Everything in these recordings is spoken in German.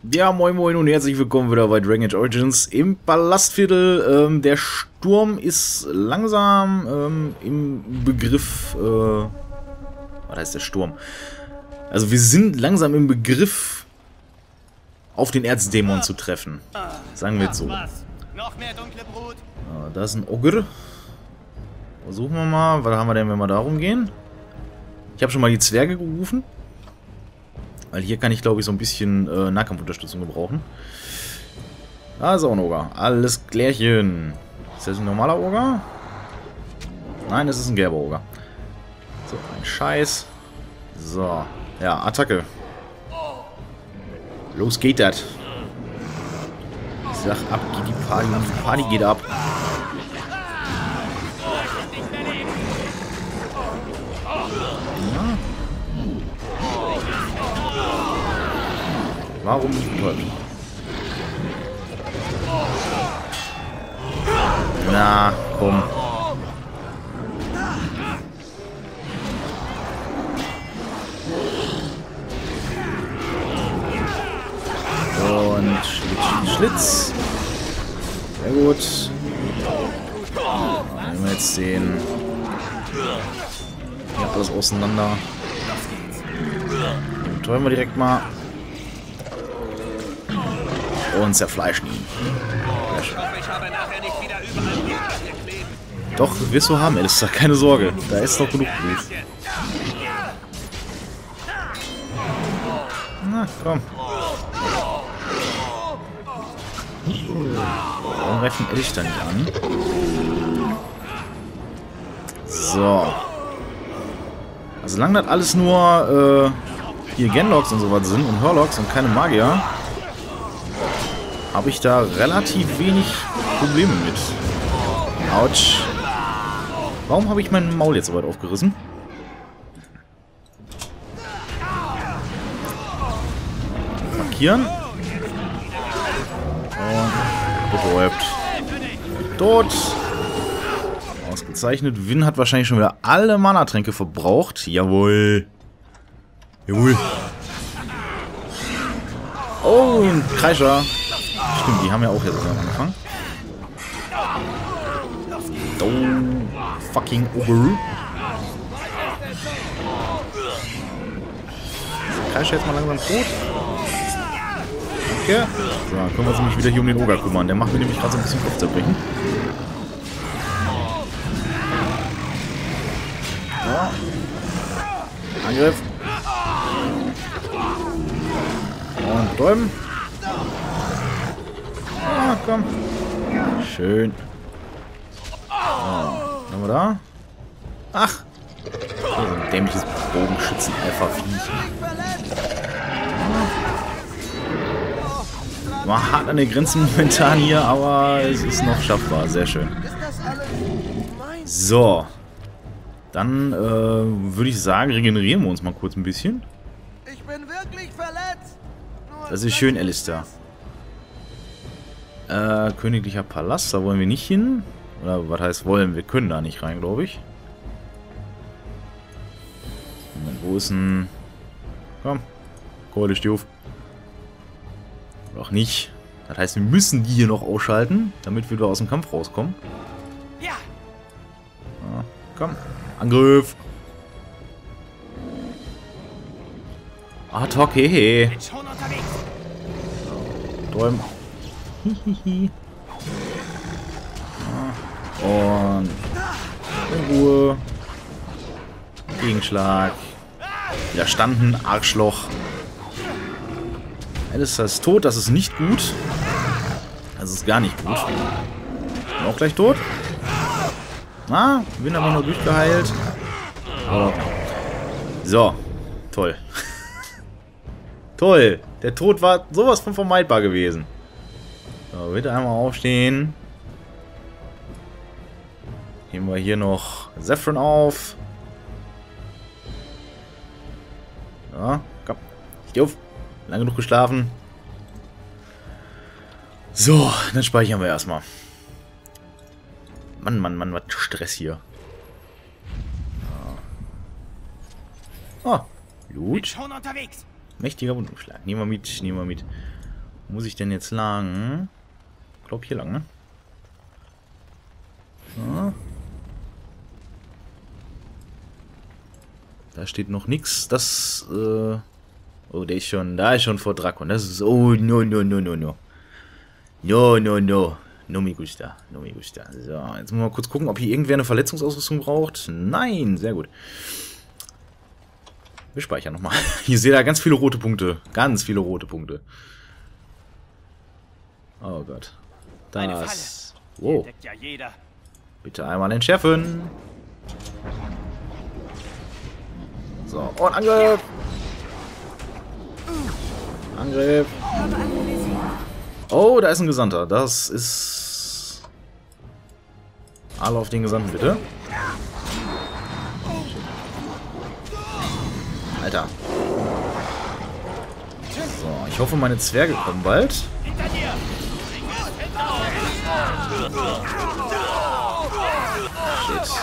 Ja, moin moin und herzlich willkommen wieder bei Dragon Age Origins im Pallastviertel. Der Sturm ist langsam im Begriff... was heißt der Sturm? Also wir sind langsam im Begriff, auf den Erzdämon zu treffen. Sagen wir jetzt so. Noch mehr dunkle Brut. Da ist ein Ogre. Versuchen wir mal. Was haben wir denn, wenn wir da rumgehen? Ich habe schon mal die Zwerge gerufen. Weil hier kann ich, glaube ich, so ein bisschen Nahkampfunterstützung gebrauchen. Da ist auch ein Ogre. Alles klärchen. Ist das ein normaler Ogre? Nein, das ist ein gelber Ogre. So, ein Scheiß. So. Ja, Attacke. Los geht das. Ich sag, ab geht die Party. Die Party geht ab. Ja. Warum nicht? Na, komm. Und Schlitz. Sehr gut. Dann nehmen wir jetzt den. Hier alles auseinander. Dann träumen wir direkt mal. Und zerfleischen ihn. Doch, wirst du haben, Alistair. Keine Sorge. Da ist noch genug Blut. Na, komm. Warum greift ein Alistair nicht an? So. Also solange das alles nur hier Genlocks und sowas sind und Hurlocks und keine Magier, habe ich da relativ wenig Probleme mit. Autsch. Warum habe ich mein Maul jetzt so weit aufgerissen? Markieren. Und betäubt. Tot. Ausgezeichnet. Win hat wahrscheinlich schon wieder alle Mana-Tränke verbraucht. Jawohl. Jawohl. Oh, ein Kreischer. Stimmt, die haben ja auch jetzt angefangen. Oh, fucking Ogre. Kreischer jetzt mal langsam tot. Okay. So, dann können wir uns nämlich wieder hier um den Ogre kümmern. Der macht mir nämlich gerade so ein bisschen Kopfzerbrechen. Ja. Angriff. Und Däumen. Ah, komm. Schön. So, haben wir da? Ach. So ein dämliches Bogenschützen-Alpha-Viech. War hart an den Grenzen momentan hier, aber es ist noch schaffbar. Sehr schön. So. Dann würde ich sagen, regenerieren wir uns mal kurz ein bisschen. Ich bin wirklich verletzt. Das ist schön, Alistair. Königlicher Palast, da wollen wir nicht hin. Oder was heißt wollen? Wir können da nicht rein, glaube ich. Moment, wo ist ein... Komm, Keule, steh auf. Oder auch nicht. Das heißt, wir müssen die hier noch ausschalten, damit wir da aus dem Kampf rauskommen. Ja. Ja, komm, Angriff. Attack, hehe. Bin schon unterwegs. Träumen. Hihihi. Und in Ruhe. Gegenschlag. Widerstanden, Arschloch. Alistair ist tot, das ist nicht gut. Das ist gar nicht gut. Bin auch gleich tot. Ah, bin aber nur durchgeheilt. So, toll. Toll. Der Tod war sowas von vermeidbar gewesen. So, bitte einmal aufstehen. Nehmen wir hier noch Zephyrin auf. Ja, komm. Steh auf. Lang genug geschlafen. So, dann speichern wir erstmal. Mann, Mann, Mann, was Stress hier. Oh, Bin Loot. schon unterwegs. Mächtiger Wundumschlag. Nehmen wir mit, nehmen wir mit. Wo muss ich denn jetzt lang? Ich glaube hier lang, ne? Ja. Da steht noch nichts. Das, oh, der ist schon, da ist schon vor Drakon. Das ist, oh, no. No me gusta. So, jetzt müssen wir mal kurz gucken, ob hier irgendwer eine Verletzungsausrüstung braucht. Nein, sehr gut. Wir speichern nochmal. Hier seht ihr ganz viele rote Punkte. Ganz viele rote Punkte. Oh Gott. Das. Wow. Ja jeder. Bitte einmal entschärfen. So, und Angriff. Angriff. Oh, da ist ein Gesandter. Das ist... Alle auf den Gesandten, bitte. Alter. So, ich hoffe, meine Zwerge kommen bald. Hinter dir. Shit.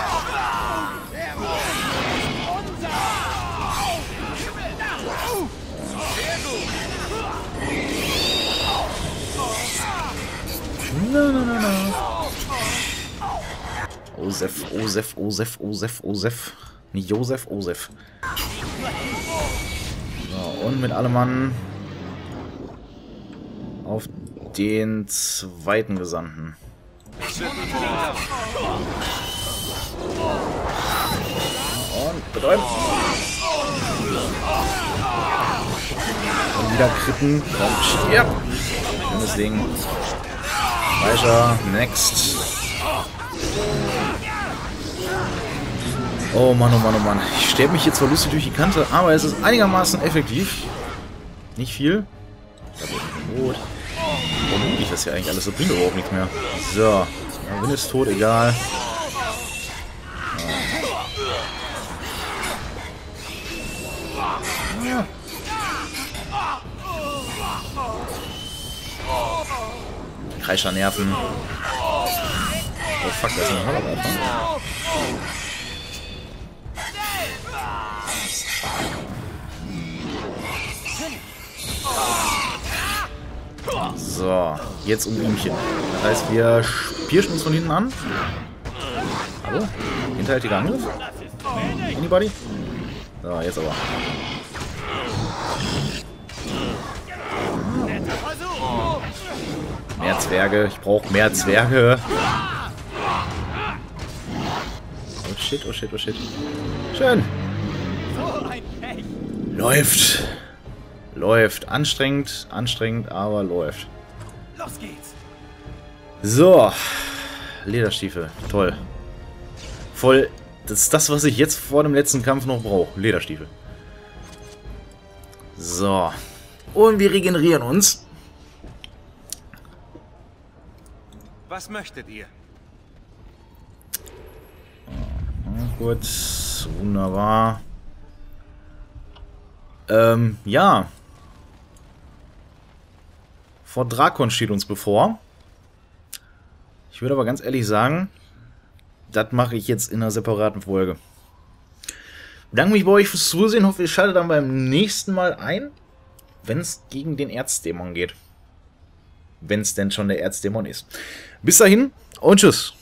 Na. Osef. Nicht Josef, Osef. So, und mit allem Mann auf den zweiten Gesandten. Und betäubt. Und wieder Kritten. Komm, stirb. Schönes Ding. Weiter. Next. Oh Mann. Ich sterbe mich jetzt zwar lustig durch die Kante, aber es ist einigermaßen effektiv. Nicht viel. Rot. Warum liege ich das hier eigentlich alles? Das bringt überhaupt nichts mehr. So. Ja, Win ist tot, egal. Ja. Kreischer Nerven. Oh fuck, da ist ein Hollerwerfer. So, jetzt um Ihmchen. Das heißt, wir pirschen uns von hinten an. Hallo? Hinterhältiger Angriff? Anybody? So, jetzt aber. Mehr Zwerge. Ich brauche mehr Zwerge. Oh shit. Schön. Läuft. Anstrengend, aber läuft. Los geht's. So. Lederstiefel. Toll. Voll. Das ist das, was ich jetzt vor dem letzten Kampf noch brauche. Lederstiefel. So. Und wir regenerieren uns. Was möchtet ihr? Gut. Wunderbar. Ja. Vor Drakon steht uns bevor. Ich würde aber ganz ehrlich sagen, das mache ich jetzt in einer separaten Folge. Bedanke mich bei euch fürs Zusehen. Hoffe, ihr schaltet dann beim nächsten Mal ein, wenn es gegen den Erzdämon geht. Wenn es denn schon der Erzdämon ist. Bis dahin und tschüss.